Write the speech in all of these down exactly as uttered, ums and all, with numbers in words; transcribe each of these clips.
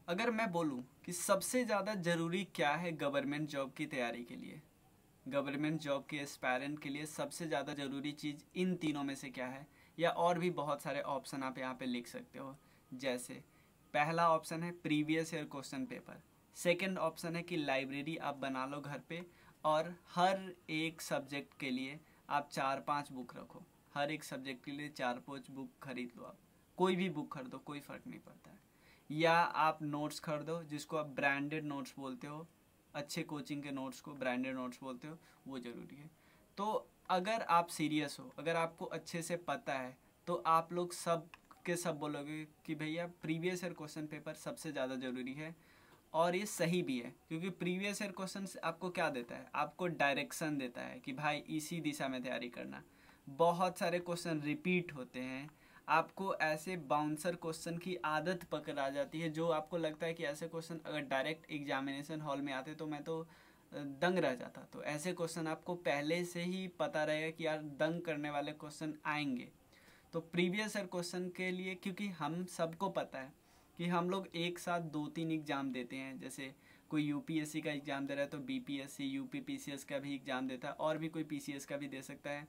अगर मैं बोलूं कि सबसे ज़्यादा ज़रूरी क्या है गवर्नमेंट जॉब की तैयारी के लिए, गवर्नमेंट जॉब के एस्पायरेंट के लिए सबसे ज़्यादा ज़रूरी चीज़ इन तीनों में से क्या है, या और भी बहुत सारे ऑप्शन आप यहाँ पे लिख सकते हो। जैसे पहला ऑप्शन है previous year question paper, second option है कि लाइब्रेरी आप बना लो घर पे और हर एक सब्जेक्ट के लिए आप चार पांच बुक रखो, हर एक सब्जेक्ट के लिए चार पांच बुक खरीद लो, आप कोई भी बुक खरीदो, कोई फ़र्क नहीं पड़ता है। या आप नोट्स खरीदो जिसको आप ब्रांडेड नोट्स बोलते हो, अच्छे कोचिंग के नोट्स को ब्रांडेड नोट्स बोलते हो, वो ज़रूरी है। तो अगर आप सीरियस हो, अगर आपको अच्छे से पता है, तो आप लोग सब के सब बोलोगे कि भैया प्रीवियस ईयर क्वेश्चन पेपर सबसे ज़्यादा ज़रूरी है। और ये सही भी है, क्योंकि प्रीवियस ईयर क्वेश्चन आपको क्या देता है, आपको डायरेक्शन देता है कि भाई इसी दिशा में तैयारी करना। बहुत सारे क्वेश्चन रिपीट होते हैं, आपको ऐसे बाउंसर क्वेश्चन की आदत पकड़ आ जाती है, जो आपको लगता है कि ऐसे क्वेश्चन अगर डायरेक्ट एग्जामिनेशन हॉल में आते तो मैं तो दंग रह जाता। तो ऐसे क्वेश्चन आपको पहले से ही पता रहेगा कि यार दंग करने वाले क्वेश्चन आएंगे। तो प्रीवियस ईयर क्वेश्चन के लिए, क्योंकि हम सबको पता है कि हम लोग एक साथ दो तीन एग्ज़ाम देते हैं, जैसे कोई यूपीएससी का एग्ज़ाम दे रहा है तो बीपीएससी यूपीपीसीएस का भी एग्ज़ाम देता है, और भी कोई पीसीएस का भी दे सकता है,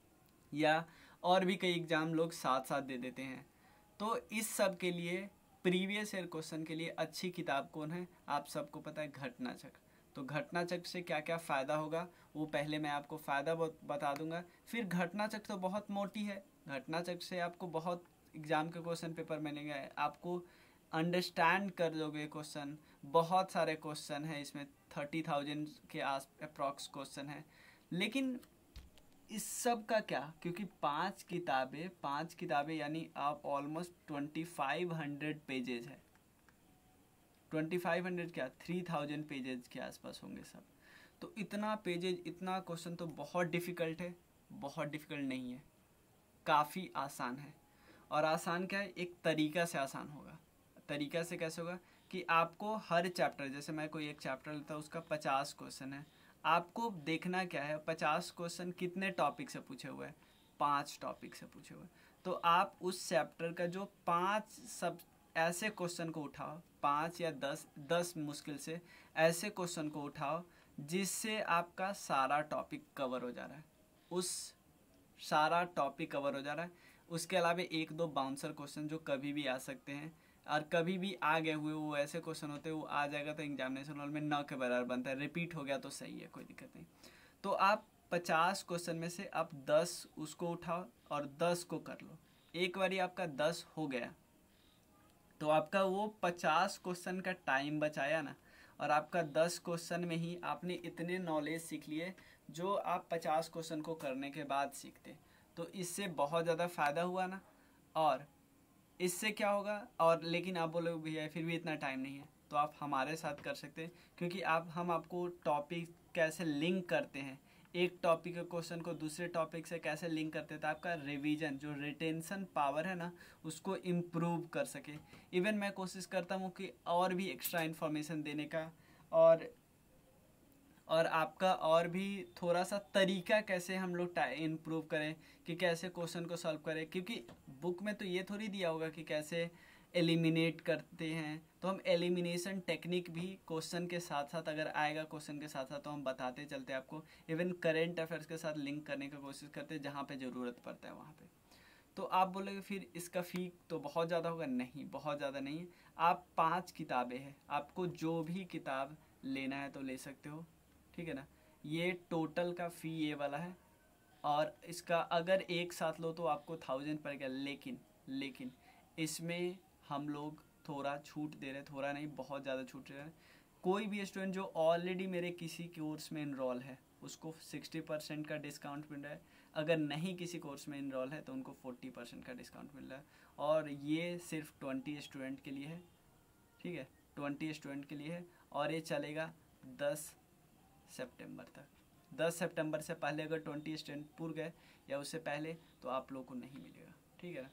या और भी कई एग्ज़ाम लोग साथ साथ दे देते हैं। तो इस सब के लिए प्रीवियस ईयर क्वेश्चन के लिए अच्छी किताब कौन है, आप सबको पता है, घटनाचक्र। तो घटनाचक्र से क्या क्या फ़ायदा होगा वो पहले मैं आपको फ़ायदा बता दूंगा। फिर घटनाचक्र तो बहुत मोटी है, घटनाचक्र से आपको बहुत एग्ज़ाम के क्वेश्चन पेपर मिलेंगे, आपको अंडरस्टैंड कर लोगे क्वेश्चन। बहुत सारे क्वेश्चन है इसमें, थर्टी थाउजेंड के आस अप्रॉक्स क्वेश्चन है। लेकिन इस सब का क्या, क्योंकि पांच किताबें पांच किताबें यानी आप almost twenty five hundred pages है, ट्वेंटी फाइव हंड्रेड क्या थ्री थाउजेंड पेजेज के आसपास होंगे सब। तो इतना पेजेज, इतना क्वेश्चन तो बहुत डिफ़िकल्ट है, बहुत डिफ़िकल्ट नहीं है, काफ़ी आसान है। और आसान क्या है, एक तरीका से आसान होगा। तरीका से कैसे होगा कि आपको हर चैप्टर, जैसे मैं कोई एक चैप्टर लेता हूँ उसका पचास क्वेश्चन है, आपको देखना क्या है, पचास क्वेश्चन कितने टॉपिक से पूछे हुए हैं, पांच टॉपिक से पूछे हुए। तो आप उस चैप्टर का जो पांच सब ऐसे क्वेश्चन को उठाओ, पाँच या दस दस मुश्किल से ऐसे क्वेश्चन को उठाओ जिससे आपका सारा टॉपिक कवर हो जा रहा है, उस सारा टॉपिक कवर हो जा रहा है। उसके अलावा एक दो बाउंसर क्वेश्चन जो कभी भी आ सकते हैं, और कभी भी आ गए हुए वो ऐसे क्वेश्चन होते हैं, वो आ जाएगा तो एग्जामिनेशन हॉल में न के बराबर बनता है, रिपीट हो गया तो सही है, कोई दिक्कत नहीं। तो आप पचास क्वेश्चन में से आप दस उसको उठाओ और दस को कर लो। एक बारी आपका दस हो गया तो आपका वो पचास क्वेश्चन का टाइम बचाया ना, और आपका दस क्वेश्चन में ही आपने इतने नॉलेज सीख लिए जो आप पचास क्वेश्चन को करने के बाद सीखते। तो इससे बहुत ज़्यादा फ़ायदा हुआ ना। और इससे क्या होगा, और लेकिन आप बोलोगे भैया फिर भी इतना टाइम नहीं है, तो आप हमारे साथ कर सकते हैं, क्योंकि आप हम आपको टॉपिक कैसे लिंक करते हैं, एक टॉपिक के क्वेश्चन को दूसरे टॉपिक से कैसे लिंक करते हैं, तो आपका रिवीजन जो रिटेंशन पावर है ना उसको इम्प्रूव कर सके। इवन मैं कोशिश करता हूँ कि और भी एक्स्ट्रा इन्फॉर्मेशन देने का, और और आपका और भी थोड़ा सा तरीका कैसे हम लोग इम्प्रूव करें कि कैसे क्वेश्चन को सॉल्व करें, क्योंकि बुक में तो ये थोड़ी दिया होगा कि कैसे एलिमिनेट करते हैं। तो हम एलिमिनेशन टेक्निक भी क्वेश्चन के साथ साथ अगर आएगा क्वेश्चन के साथ साथ तो हम बताते चलते आपको, इवन करेंट अफेयर्स के साथ लिंक करने की कोशिश करते हैं जहाँ पे ज़रूरत पड़ता है वहाँ पे। तो आप बोलोगे फिर इसका फ़ी तो बहुत ज़्यादा होगा, नहीं बहुत ज़्यादा नहीं है। आप पाँच किताबें हैं, आपको जो भी किताब लेना है तो ले सकते हो, ठीक है ना। ये टोटल का फ़ी ये वाला है, और इसका अगर एक साथ लो तो आपको थाउजेंड पड़ेगा। लेकिन लेकिन इसमें हम लोग थोड़ा छूट दे रहे हैं, थोड़ा नहीं बहुत ज़्यादा छूट दे रहे हैं। कोई भी स्टूडेंट जो ऑलरेडी मेरे किसी कोर्स में इनरोल है उसको सिक्सटी परसेंट का डिस्काउंट मिल रहा है, अगर नहीं किसी कोर्स में इनरोल है तो उनको फोर्टी परसेंट का डिस्काउंट मिल रहा है। और ये सिर्फ ट्वेंटी स्टूडेंट के लिए है, ठीक है, ट्वेंटी स्टूडेंट के लिए है, और ये चलेगा दस सितंबर तक। दस सितंबर से पहले अगर ट्वेंटी स्टूडेंट पूर गए या उससे पहले तो आप लोगों को नहीं मिलेगा, ठीक है ना।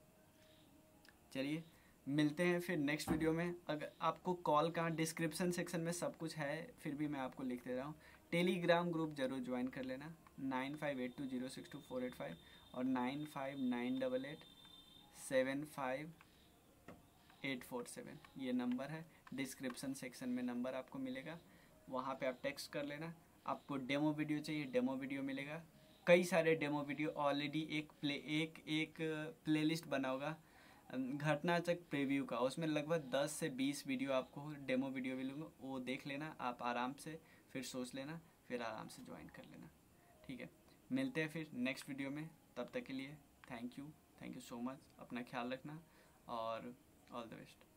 चलिए मिलते हैं फिर नेक्स्ट वीडियो में। अगर आपको कॉल का डिस्क्रिप्शन सेक्शन में सब कुछ है, फिर भी मैं आपको लिख दे रहा हूँ। टेलीग्राम ग्रुप जरूर ज्वाइन कर लेना, nine five eight two zero six two four eight five और nine five nine double eight seven five eight four seven, ये नंबर है। डिस्क्रिप्शन सेक्शन में नंबर आपको मिलेगा, वहाँ पे आप टेक्स्ट कर लेना। आपको डेमो वीडियो चाहिए, डेमो वीडियो मिलेगा। कई सारे डेमो वीडियो ऑलरेडी एक प्ले एक एक प्लेलिस्ट बना होगा घटनाचक प्रीव्यू का, उसमें लगभग दस से बीस वीडियो आपको डेमो वीडियो मिलेंगे, वो देख लेना आप आराम से, फिर सोच लेना, फिर आराम से ज्वाइन कर लेना। ठीक है, मिलते हैं फिर नेक्स्ट वीडियो में। तब तक के लिए thank you, thank you so much. अपना ख्याल रखना और ऑल द बेस्ट।